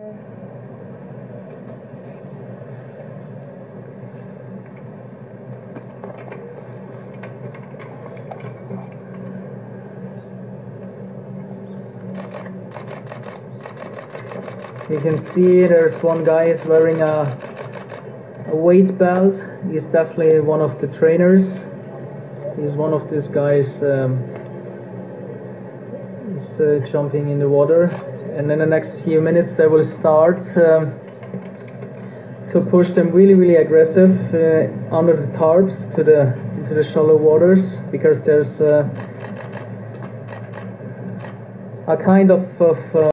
You can see there's one guy is wearing a weight belt. He's definitely one of the trainers. He's one of these guys. He's jumping in the water, and in the next few minutes they will start to push them really aggressive under the tarps into the shallow waters, because there's a kind of